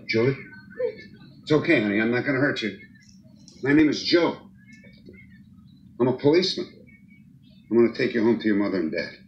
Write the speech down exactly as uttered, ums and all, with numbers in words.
Julie? It's okay, honey. I'm not going to hurt you. My name is Joe. I'm a policeman. I'm going to take you home to your mother and dad.